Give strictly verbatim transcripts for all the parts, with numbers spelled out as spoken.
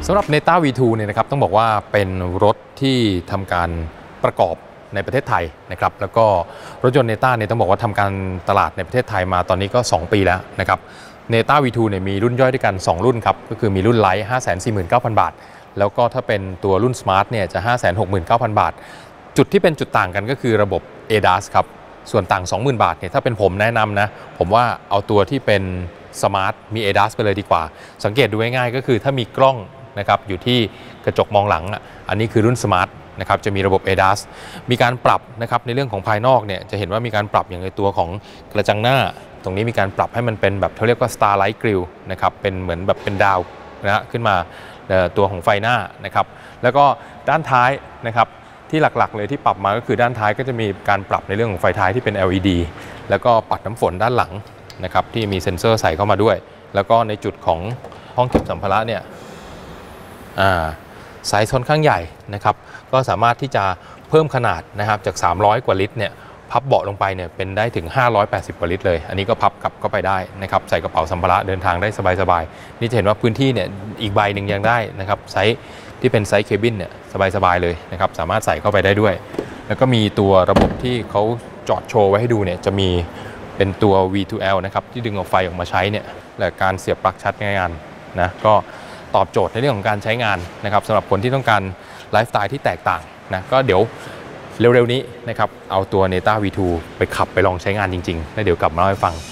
สำหรับ เนต้า วี ทู เนี่ยนะครับต้องบอกว่าเป็นรถที่ทำการประกอบในประเทศไทยนะครับแล้วก็รถยนต์ เนต้า เนี่ยต้องบอกว่าทำการตลาดในประเทศไทยมาตอนนี้ก็สองปีแล้วนะครับ เนต้า วี ทู เนี่ยมีรุ่นย่อยด้วยกันสองรุ่นครับก็คือมีรุ่นไลท์ ห้าแสนสี่หมื่นเก้าพัน บาทแล้วก็ถ้าเป็นตัวรุ่น Smart เนี่ยจะ ห้าแสนหกหมื่นเก้าพัน บาทจุดที่เป็นจุดต่างกันก็คือระบบ เอ ดี เอ เอส ครับส่วนต่าง สองหมื่น บาทเนี่ยถ้าเป็นผมแนะนำนะผมว่าเอาตัวที่เป็นสมาร์ทมี เอ ดี เอ เอส ไปเลยดีกว่าสังเกตดูง่ายๆก็คือถ้ามีกล้องนะครับอยู่ที่กระจกมองหลังอันนี้คือรุ่นสมาร์ทนะครับจะมีระบบ เอ ดี เอ เอส มีการปรับนะครับในเรื่องของภายนอกเนี่ยจะเห็นว่ามีการปรับอย่างในตัวของกระจังหน้าตรงนี้มีการปรับให้มันเป็นแบบเขาเรียกว่า Starlight Grille นะครับเป็นเหมือนแบบเป็นดาวนะฮะขึ้นมาตัวของไฟหน้านะครับแล้วก็ด้านท้ายนะครับที่หลักๆเลยที่ปรับมาก็คือด้านท้ายก็จะมีการปรับในเรื่องของไฟท้ายที่เป็น แอล อี ดี แล้วก็ปัดน้ำฝนด้านหลังนะครับที่มีเซ็นเซอร์ใส่เข้ามาด้วยแล้วก็ในจุดของห้องเก็บสัมภาระเนี่ยไซส์ค่อนข้างใหญ่นะครับก็สามารถที่จะเพิ่มขนาดนะครับจากสามร้อยกว่าลิตรเนี่ยพับเบาะลงไปเนี่ยเป็นได้ถึงห้าร้อยแปดสิบกว่าลิตรเลยอันนี้ก็พับกลับเข้าไปได้นะครับใส่กระเป๋าสัมภาระเดินทางได้สบายๆนี่จะเห็นว่าพื้นที่เนี่ยอีกใบหนึ่งยังได้นะครับไซส์ที่เป็นไซส์เคบินเนี่ยสบายๆเลยนะครับสามารถใส่เข้าไปได้ด้วยแล้วก็มีตัวระบบที่เขาจอดโชว์ไว้ให้ดูเนี่ยจะมีเป็นตัว วี ทู แอล นะครับที่ดึงเอาไฟออกมาใช้เนี่ยและการเสียบปลั๊กชาร์จงานนะก็ตอบโจทย์ในเรื่องของการใช้งานนะครับสำหรับคนที่ต้องการไลฟ์สไตล์ที่แตกต่างนะก็เดี๋ยวเร็วๆนี้นะครับเอาตัว เนต้า วี ทู ไปขับไปลองใช้งานจริงๆแล้วเดี๋ยวกลับมาเล่าให้ฟัง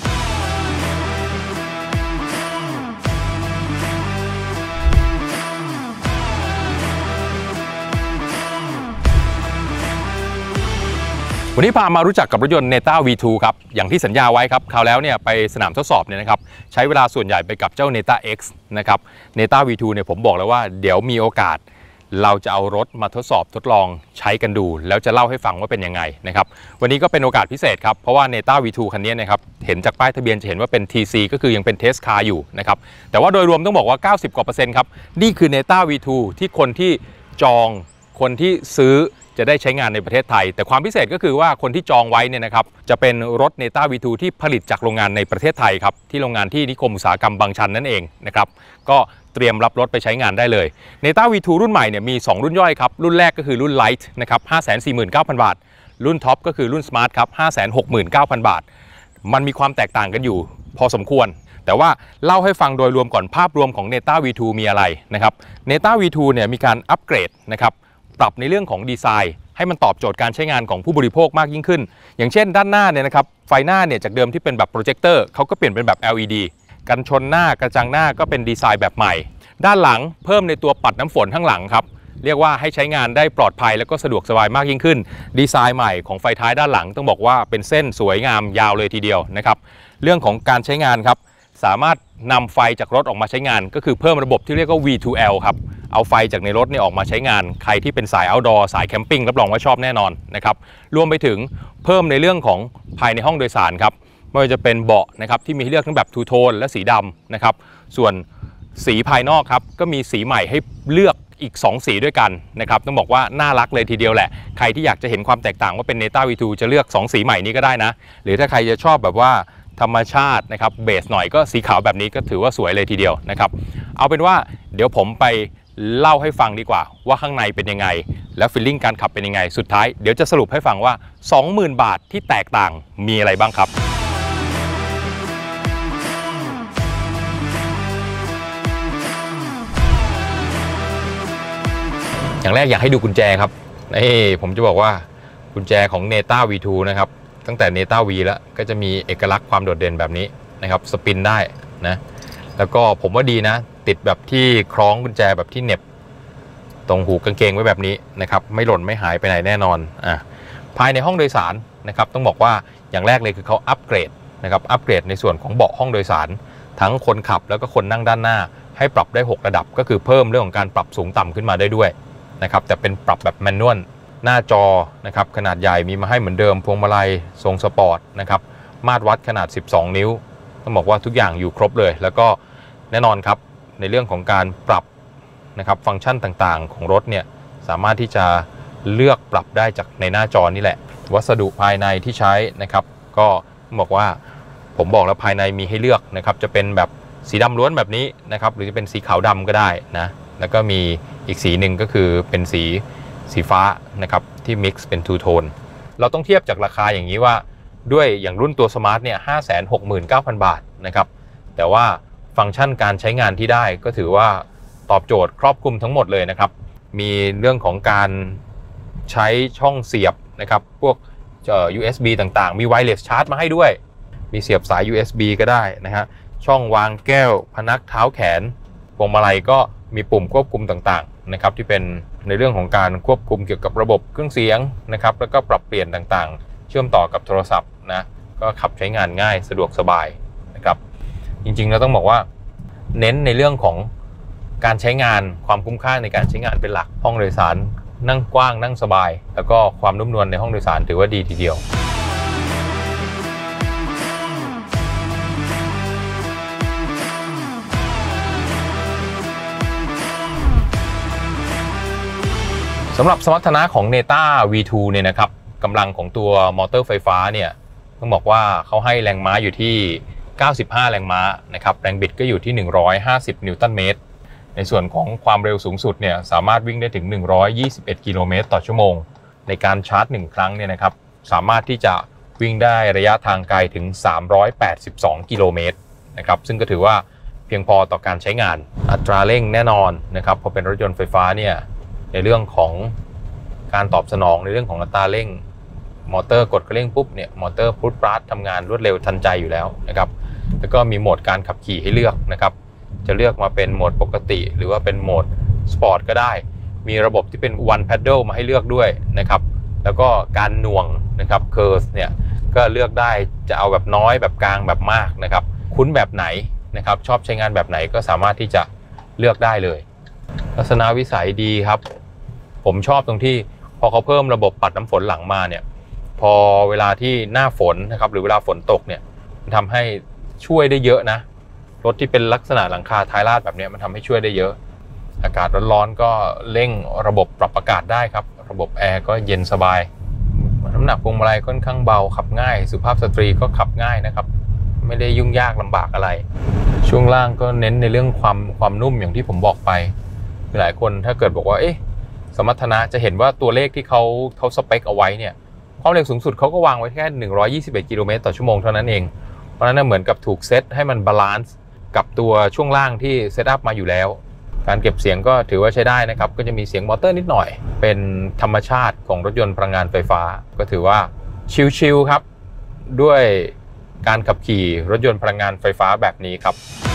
วันนี้พามารู้จักกับรถยนต์ เนต้า วี ทู ครับอย่างที่สัญญาไว้ครับคราวแล้วเนี่ยไปสนามทดสอบเนี่ยนะครับใช้เวลาส่วนใหญ่ไปกับเจ้า เนต้า เอ็กซ์ นะครับ เนต้า วี ทู เนี่ยผมบอกแล้วว่าเดี๋ยวมีโอกาสเราจะเอารถมาทดสอบทดลองใช้กันดูแล้วจะเล่าให้ฟังว่าเป็นยังไงนะครับวันนี้ก็เป็นโอกาสพิเศษครับเพราะว่า เนต้า วี ทู คันนี้นะครับเห็นจากป้ายทะเบียนจะเห็นว่าเป็น ที ซี ก็คือยังเป็นเทสคาร์อยู่นะครับแต่ว่าโดยรวมต้องบอกว่าเก้าสิบกว่าเปอร์เซ็นต์ครับนี่คือ เนต้า วี ทู ที่คนที่จองคนที่ซื้อจะได้ใช้งานในประเทศไทยแต่ความพิเศษก็คือว่าคนที่จองไว้เนี่ยนะครับจะเป็นรถ เนต้า วี ทู ที่ผลิตจากโรงงานในประเทศไทยครับที่โรงงานที่นิคมอุตสาหกรรมบางชันนั่นเองนะครับก็เตรียมรับรถไปใช้งานได้เลย เนต้า วี ทู รุ่นใหม่เนี่ยมีสองรุ่นย่อยครับรุ่นแรกก็คือรุ่น Light นะครับ ห้าแสนสี่หมื่นเก้าพัน บาทรุ่นท็อปก็คือรุ่น Smart ครับ ห้าแสนหกหมื่นเก้าพัน บาทมันมีความแตกต่างกันอยู่พอสมควรแต่ว่าเล่าให้ฟังโดยรวมก่อนภาพรวมของ เนต้า วี ทู มีอะไรนะครับ เนต้า วี ทู เนี่ยมีการอัปเกรดนะครับปรับในเรื่องของดีไซน์ให้มันตอบโจทย์การใช้งานของผู้บริโภคมากยิ่งขึ้นอย่างเช่นด้านหน้าเนี่ยนะครับไฟหน้าเนี่ยจากเดิมที่เป็นแบบโปรเจคเตอร์เขาก็เปลี่ยนเป็นแบบ แอล อี ดี กันชนหน้ากระจังหน้าก็เป็นดีไซน์แบบใหม่ด้านหลังเพิ่มในตัวปัดน้ำฝนข้างหลังครับเรียกว่าให้ใช้งานได้ปลอดภัยแล้วก็สะดวกสบายมากยิ่งขึ้นดีไซน์ใหม่ของไฟท้ายด้านหลังต้องบอกว่าเป็นเส้นสวยงามยาวเลยทีเดียวนะครับเรื่องของการใช้งานครับสามารถนำไฟจากรถออกมาใช้งานก็คือเพิ่มระบบที่เรียกว่า วี ทู แอล ครับเอาไฟจากในรถเนี่ยออกมาใช้งานใครที่เป็นสาย outdoor สายแคมปิ้งรับรองว่าชอบแน่นอนนะครับรวมไปถึงเพิ่มในเรื่องของภายในห้องโดยสารครับไม่ว่าจะเป็นเบาะนะครับที่มีให้เลือกทั้งแบบทูโทนและสีดำนะครับส่วนสีภายนอกครับก็มีสีใหม่ให้เลือกอีกสองสีด้วยกันนะครับต้องบอกว่าน่ารักเลยทีเดียวแหละใครที่อยากจะเห็นความแตกต่างว่าเป็น เนต้า วี ทู จะเลือกสองสีใหม่นี้ก็ได้นะหรือถ้าใครจะชอบแบบว่าธรรมชาตินะครับเบสหน่อยก็สีขาวแบบนี้ก็ถือว่าสวยเลยทีเดียวนะครับเอาเป็นว่าเดี๋ยวผมไปเล่าให้ฟังดีกว่าว่าข้างในเป็นยังไงแล้วฟีลลิ่งการขับเป็นยังไงสุดท้ายเดี๋ยวจะสรุปให้ฟังว่า สองหมื่น บาทที่แตกต่างมีอะไรบ้างครับอย่างแรกอยากให้ดูกุญแจครับนี่ผมจะบอกว่ากุญแจของ เนต้า วี ทู นะครับตั้งแต่ เนต้า V แล้วก็จะมีเอกลักษณ์ความโดดเด่นแบบนี้นะครับสปินได้นะแล้วก็ผมว่าดีนะติดแบบที่คล้องกุญแจแบบที่เหน็บตรงหูกางเกงไว้แบบนี้นะครับไม่หล่นไม่หายไปไหนแน่นอนอ่ะภายในห้องโดยสารนะครับต้องบอกว่าอย่างแรกเลยคือเขาอัปเกรดนะครับอัปเกรดในส่วนของเบาะห้องโดยสารทั้งคนขับแล้วก็คนนั่งด้านหน้าให้ปรับได้หกระดับก็คือเพิ่มเรื่องของการปรับสูงต่ำขึ้นมาได้ด้วยนะครับแต่เป็นปรับแบบแมนนวลหน้าจอนะครับขนาดใหญ่มีมาให้เหมือนเดิมพวงมาลัยทรงสปอร์ตนะครับมาตรวัดขนาดสิบสองนิ้วต้องบอกว่าทุกอย่างอยู่ครบเลยแล้วก็แน่นอนครับในเรื่องของการปรับนะครับฟังก์ชันต่างๆของรถเนี่ยสามารถที่จะเลือกปรับได้จากในหน้าจอนี่แหละวัสดุภายในที่ใช้นะครับก็บอกว่าผมบอกแล้วภายในมีให้เลือกนะครับจะเป็นแบบสีดำล้วนแบบนี้นะครับหรือจะเป็นสีขาวดำก็ได้นะแล้วก็มีอีกสีหนึ่งก็คือเป็นสีสีฟ้านะครับที่ mix เป็น two tone เราต้องเทียบจากราคาอย่างนี้ว่าด้วยอย่างรุ่นตัว Smart เนี่ย ห้าแสนหกหมื่นเก้าพัน บาทนะครับแต่ว่าฟังก์ชันการใช้งานที่ได้ก็ถือว่าตอบโจทย์ครอบคลุมทั้งหมดเลยนะครับมีเรื่องของการใช้ช่องเสียบนะครับพวก ยู เอส บี ต่างๆมี wireless charge มาให้ด้วยมีเสียบสาย ยู เอส บี ก็ได้นะฮะช่องวางแก้วพนักเท้าแขนพวงมาลัยก็มีปุ่มควบคุมต่างๆนะครับที่เป็นในเรื่องของการควบคุมเกี่ยวกับระบบเครื่องเสียงนะครับแล้วก็ปรับเปลี่ยนต่างๆเชื่อมต่อกับโทรศัพท์นะก็ขับใช้งานง่ายสะดวกสบายนะครับจริงๆเราต้องบอกว่าเน้นในเรื่องของการใช้งานความคุ้มค่าในการใช้งานเป็นหลักห้องโดยสารนั่งกว้างนั่งสบายแล้วก็ความนุ่มนวลในห้องโดยสารถือว่าดีทีเดียวสำหรับสมรรถนะของ เนต้า วี ทู เนี่ยนะครับกำลังของตัวมอเตอร์ไฟฟ้าเนี่ยต้องบอกว่าเขาให้แรงม้าอยู่ที่เก้าสิบห้าแรงม้านะครับแรงบิดก็อยู่ที่หนึ่งร้อยห้าสิบนิวตันเมตรในส่วนของความเร็วสูงสุดเนี่ยสามารถวิ่งได้ถึงหนึ่งร้อยยี่สิบเอ็ดกิโลเมตรต่อชั่วโมงในการชาร์จหนึ่งครั้งเนี่ยนะครับสามารถที่จะวิ่งได้ระยะทางไกลถึงสามร้อยแปดสิบสองกิโลเมตรนะครับซึ่งก็ถือว่าเพียงพอต่อการใช้งานอัตราเร่งแน่นอนนะครับพอเป็นรถยนต์ไฟฟ้าเนี่ยในเรื่องของการตอบสนองในเรื่องของอัตราเร่งมอเตอร์กดกระเร่งปุ๊บเนี่ยมอเตอร์พุทปราดทำงานรวดเร็วทันใจอยู่แล้วนะครับแล้วก็มีโหมดการขับขี่ให้เลือกนะครับจะเลือกมาเป็นโหมดปกติหรือว่าเป็นโหมดสปอร์ตก็ได้มีระบบที่เป็น one paddle มาให้เลือกด้วยนะครับแล้วก็การหน่วงนะครับเคอร์สเนี่ยก็เลือกได้จะเอาแบบน้อยแบบกลางแบบมากนะครับคุ้นแบบไหนนะครับชอบใช้งานแบบไหนก็สามารถที่จะเลือกได้เลยทัศนวิสัยดีครับผมชอบตรงที่พอเขาเพิ่มระบบปัดน้ำฝนหลังมาเนี่ยพอเวลาที่หน้าฝนนะครับหรือเวลาฝนตกเนี่ยมันทำให้ช่วยได้เยอะนะรถที่เป็นลักษณะหลังคาท้ายลาดแบบนี้มันทำให้ช่วยได้เยอะอากาศร้อนๆก็เร่งระบบปรับอากาศได้ครับระบบแอร์ก็เย็นสบายน้ำหนักพวงมาลัยค่อนข้างเบาขับง่ายสุภาพสตรีก็ขับง่ายนะครับไม่ได้ยุ่งยากลำบากอะไรช่วงล่างก็เน้นในเรื่องความความนุ่มอย่างที่ผมบอกไปหลายคนถ้าเกิดบอกว่าเอ๊ะสมรรถนะจะเห็นว่าตัวเลขที่เขาเขาสเปคเอาไว้เนี่ยความเร็วสูงสุดเขาก็วางไว้แค่หนึ่งร้อยยี่สิบเอ็ดกิโลเมตรต่อชั่วโมงเท่านั้นเองเพราะฉะนั้นเหมือนกับถูกเซตให้มันบาลานซ์กับตัวช่วงล่างที่เซตอัพมาอยู่แล้วการเก็บเสียงก็ถือว่าใช้ได้นะครับก็จะมีเสียงมอเตอร์นิดหน่อยเป็นธรรมชาติของรถยนต์พลังงานไฟฟ้าก็ถือว่าชิลๆครับด้วยการขับขี่รถยนต์พลังงานไฟฟ้าแบบนี้ครับ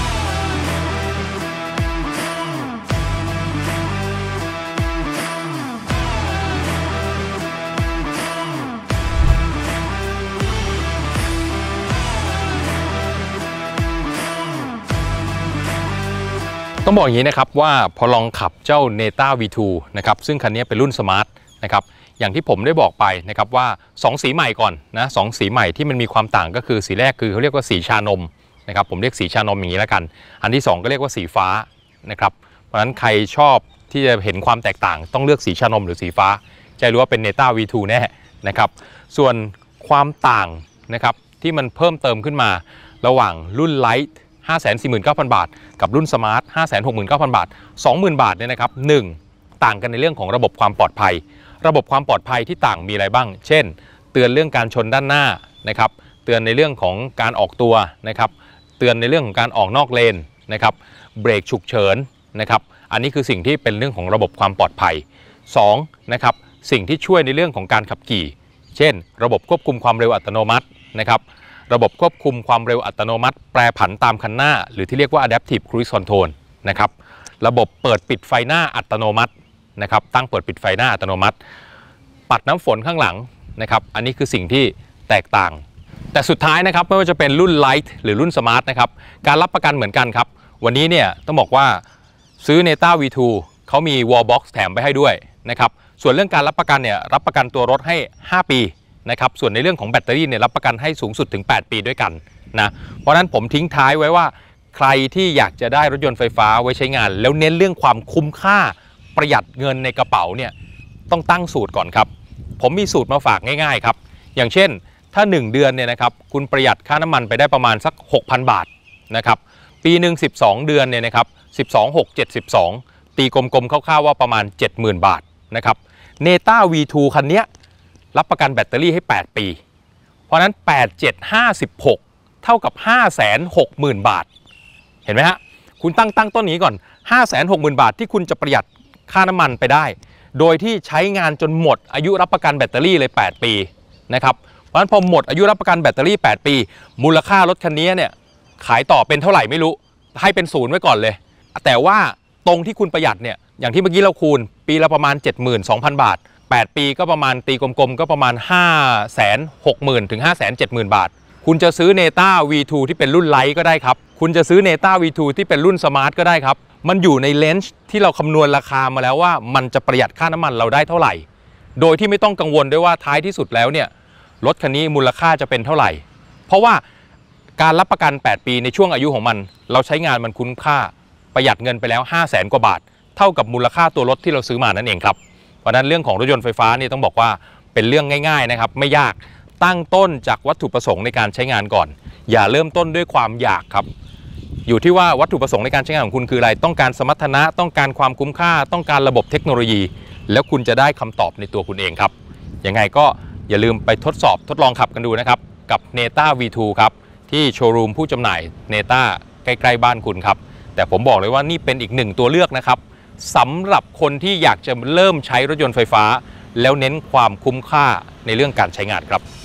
ต้องบอกอย่างนี้นะครับว่าพอลองขับเจ้า เนต้า วี ทู นะครับซึ่งคันนี้เป็นรุ่น Smart นะครับอย่างที่ผมได้บอกไปนะครับว่าสองสีใหม่ก่อนนะสองสีใหม่ที่มันมีความต่างก็คือสีแรกคือเขาเรียกว่าสีชานมนะครับผมเรียกสีชานมอย่างนี้แล้วกันอันที่สองก็เรียกว่าสีฟ้านะครับเพราะฉะนั้นใครชอบที่จะเห็นความแตกต่างต้องเลือกสีชานมหรือสีฟ้าจะรู้ว่าเป็น เนต้า วี ทู แน่นะครับส่วนความต่างนะครับที่มันเพิ่มเติมขึ้นมาระหว่างรุ่น Liteห้าแสนสี่หมื่นเก้าพัน บาทกับรุ่น Smart ห้าแสนหกหมื่นเก้าพัน บาท สองหมื่น บาทเนี่ยนะครับหนึ่งต่างกันในเรื่องของระบบความปลอดภัยระบบความปลอดภัยที่ต่างมีอะไรบ้างเช่นเตือนเรื่องการชนด้านหน้านะครับเตือนในเรื่องของการออกตัวนะครับเตือนในเรื่องของการออกนอกเลนนะครับเบรกฉุกเฉินนะครับอันนี้คือสิ่งที่เป็นเรื่องของระบบความปลอดภัยสองนะครับสิ่งที่ช่วยในเรื่องของการขับขี่เช่นระบบควบคุมความเร็วอัตโนมัตินะครับระบบควบคุมความเร็วอัตโนมัติแปรผันตามคันหน้าหรือที่เรียกว่า Adaptive Cruise Control นะครับระบบเปิดปิดไฟหน้าอัตโนมัตินะครับตั้งเปิดปิดไฟหน้าอัตโนมัติปัดน้ำฝนข้างหลังนะครับอันนี้คือสิ่งที่แตกต่างแต่สุดท้ายนะครับไม่ว่าจะเป็นรุ่น Lite หรือรุ่น Smart นะครับการรับประกันเหมือนกันครับวันนี้เนี่ยต้องบอกว่าซื้อ เนต้า วี ทู เขามี Wall Box แถมไปให้ด้วยนะครับส่วนเรื่องการรับประกันเนี่ยรับประกันตัวรถให้ห้าปีนะครับส่วนในเรื่องของแบตเตอรี่เนี่ยรับประกันให้สูงสุดถึงแปดปีด้วยกันนะเพราะฉะนั้นผมทิ้งท้ายไว้ว่าใครที่อยากจะได้รถยนต์ไฟฟ้าไว้ใช้งานแล้วเน้นเรื่องความคุ้มค่าประหยัดเงินในกระเป๋าเนี่ยต้องตั้งสูตรก่อนครับผมมีสูตรมาฝากง่ายๆครับอย่างเช่นถ้าหนึ่งเดือนเนี่ยนะครับคุณประหยัดค่าน้ำมันไปได้ประมาณสัก หกพัน บาทนะครับปีหนึ่งสิบสองเดือนเนี่ยนะครับสิบสอง หก เจ็ด สิบสองตีกลมๆคร่าวๆว่าประมาณ เจ็ดหมื่น บาทนะครับ Neta วี ทู คันนี้รับประกันแบตเตอรี่ให้แปดปีเพราะนั้นแปด เจ็ด ห้าสิบหกเท่ากับ ห้าแสนหกหมื่น บาทเห็นไหมฮะคุณตั้งตั้งต้นนี้ก่อน ห้าแสนหกหมื่น บาทที่คุณจะประหยัดค่าน้ำมันไปได้โดยที่ใช้งานจนหมดอายุรับประกันแบตเตอรี่เลยแปดปีนะครับเพราะฉะนั้นพอหมดอายุรับประกันแบตเตอรี่แปดปีมูลค่ารถคันนี้เนี่ยขายต่อเป็นเท่าไหร่ไม่รู้ให้เป็นศูนย์ไว้ก่อนเลยแต่ว่าตรงที่คุณประหยัดเนี่ยอย่างที่เมื่อกี้เราคูณปีละประมาณ เจ็ดหมื่นสองพัน บาทแปดปีก็ประมาณตีกลมๆก็ประมาณ ห้าแสนหกหมื่น ถึง ห้าแสนเจ็ดหมื่น บาทคุณจะซื้อ Neta วี ทู ที่เป็นรุ่นไลท์ก็ได้ครับคุณจะซื้อ Neta วี ทู ที่เป็นรุ่นสมาร์ทก็ได้ครับมันอยู่ในเลนส์ที่เราคำนวณราคามาแล้วว่ามันจะประหยัดค่าน้ำมันเราได้เท่าไหร่โดยที่ไม่ต้องกังวลด้วยว่าท้ายที่สุดแล้วเนี่ยรถคันนี้มูลค่าจะเป็นเท่าไหร่เพราะว่าการรับประกันแปดปีในช่วงอายุของมันเราใช้งานมันคุ้มค่าประหยัดเงินไปแล้ว ห้าแสน กว่าบาทเท่ากับมูลค่าตัวรถที่เราซื้อมานั่นเองครับเพราะฉะนั้นเรื่องของรถยนต์ไฟฟ้านี่ต้องบอกว่าเป็นเรื่องง่ายๆนะครับไม่ยากตั้งต้นจากวัตถุประสงค์ในการใช้งานก่อนอย่าเริ่มต้นด้วยความอยากครับอยู่ที่ว่าวัตถุประสงค์ในการใช้งานของคุณคืออะไรต้องการสมรรถนะต้องการความคุ้มค่าต้องการระบบเทคโนโลยีแล้วคุณจะได้คำตอบในตัวคุณเองครับยังไงก็อย่าลืมไปทดสอบทดลองขับกันดูนะครับกับ Neta วี ทู ครับที่โชว์รูมผู้จำหน่าย Neta ใกล้ๆบ้านคุณครับแต่ผมบอกเลยว่านี่เป็นอีกหนึ่งตัวเลือกนะครับสำหรับคนที่อยากจะเริ่มใช้รถยนต์ไฟฟ้าแล้วเน้นความคุ้มค่าในเรื่องการใช้งานครับ